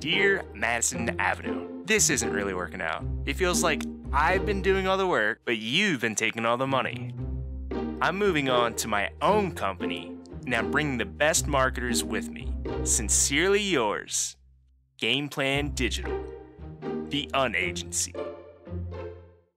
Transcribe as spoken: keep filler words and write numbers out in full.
Dear Madison Avenue, this isn't really working out. It feels like I've been doing all the work, but you've been taking all the money. I'm moving on to my own company, and I'm bringing the best marketers with me. Sincerely yours, Gameplan Digital, the Unagency.